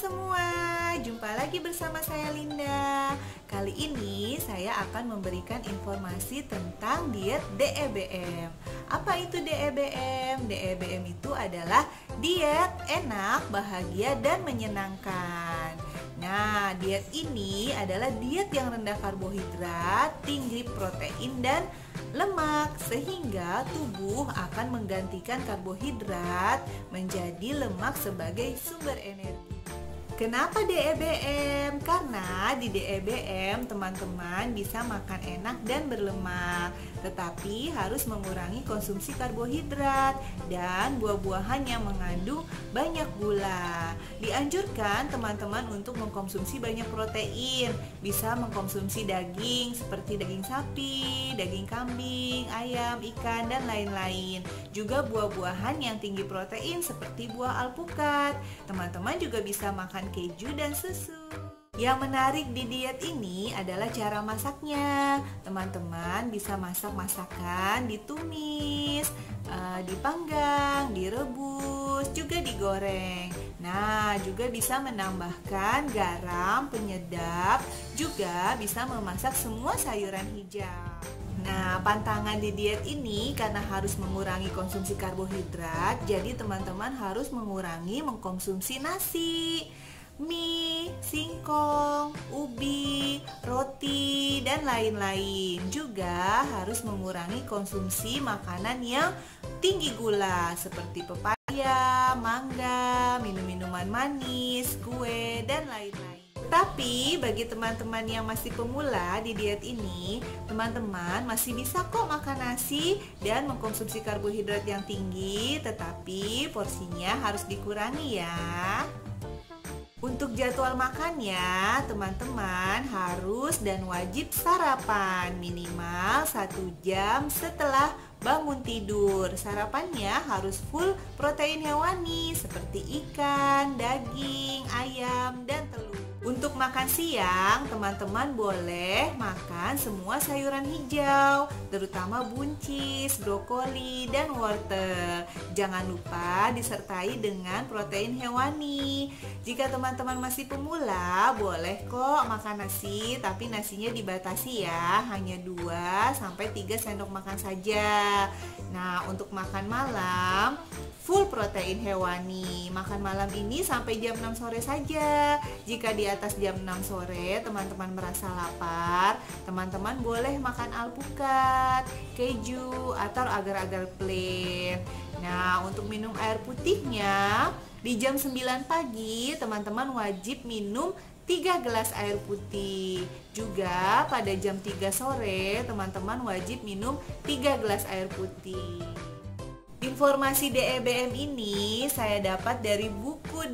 semua, jumpa lagi bersama saya Linda. Kali ini saya akan memberikan informasi tentang diet DEBM. Apa itu DEBM? DEBM itu adalah diet enak, bahagia, dan menyenangkan. Nah, diet ini adalah diet yang rendah karbohidrat, tinggi protein dan lemak, sehingga tubuh akan menggantikan karbohidrat menjadi lemak sebagai sumber energi. Kenapa DEBM? Karena di DEBM teman-teman bisa makan enak dan berlemak, tetapi harus mengurangi konsumsi karbohidrat dan buah-buahan yang mengandung banyak gula. Dianjurkan teman-teman untuk mengkonsumsi banyak protein, bisa mengkonsumsi daging seperti daging sapi, daging kambing, ayam, ikan, dan lain-lain. Juga buah-buahan yang tinggi protein seperti buah alpukat. Teman-teman juga bisa makan keju dan susu. Yang menarik di diet ini adalah cara masaknya. Teman-teman bisa masak masakan ditumis, dipanggang, direbus, juga digoreng. Nah, juga bisa menambahkan garam, penyedap, juga bisa memasak semua sayuran hijau. Nah, pantangan di diet ini karena harus mengurangi konsumsi karbohidrat, jadi teman-teman harus mengurangi mengkonsumsi nasi, mie, singkong, ubi, roti, dan lain-lain. Juga harus mengurangi konsumsi makanan yang tinggi gula seperti pepaya, mangga, minum-minuman manis, kue, dan lain-lain. Tapi bagi teman-teman yang masih pemula di diet ini, teman-teman masih bisa kok makan nasi dan mengkonsumsi karbohidrat yang tinggi, tetapi porsinya harus dikurangi ya. Untuk jadwal makannya, teman-teman harus dan wajib sarapan minimal 1 jam setelah bangun tidur. Sarapannya harus full protein hewani seperti ikan, daging, ayam, dan telur. Untuk makan siang, teman-teman boleh makan semua sayuran hijau, terutama buncis, brokoli, dan wortel. Jangan lupa disertai dengan protein hewani. Jika teman-teman masih pemula, boleh kok makan nasi, tapi nasinya dibatasi ya, hanya 2-3 sendok makan saja. Nah, untuk makan malam, full protein hewani. Makan malam ini sampai jam 6 sore saja. Jika di atas jam 6 sore teman-teman merasa lapar, teman-teman boleh makan alpukat, keju, atau agar-agar plain. Nah, untuk minum air putihnya, di jam 9 pagi teman-teman wajib minum 3 gelas air putih. Juga pada jam 3 sore teman-teman wajib minum 3 gelas air putih. Informasi DEBM ini saya dapat dari buku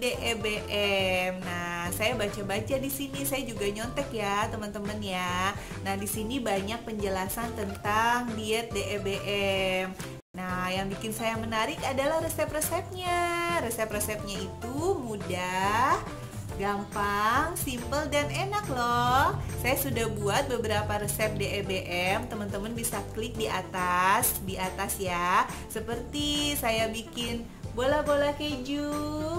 DEBM. Nah, saya baca-baca di sini, saya juga nyontek ya, teman-teman ya. Nah, di sini banyak penjelasan tentang diet DEBM. Nah, yang bikin saya menarik adalah resep-resepnya. Resep-resepnya itu mudah, gampang, simple, dan enak loh. Saya sudah buat beberapa resep DEBM. Teman-teman bisa klik di atas ya. Seperti saya bikin bola-bola keju,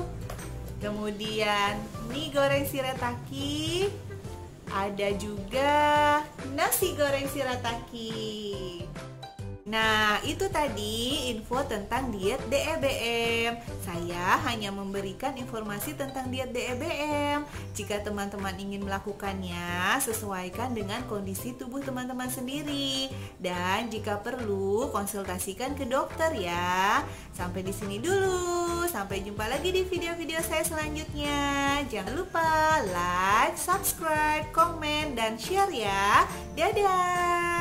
kemudian mie goreng shirataki, ada juga nasi goreng shirataki. Nah, itu tadi info tentang diet DEBM. Saya hanya memberikan informasi tentang diet DEBM. Jika teman-teman ingin melakukannya, sesuaikan dengan kondisi tubuh teman-teman sendiri. Dan jika perlu, konsultasikan ke dokter ya. Sampai di sini dulu. Sampai jumpa lagi di video-video saya selanjutnya. Jangan lupa like, subscribe, komen, dan share ya. Dadah!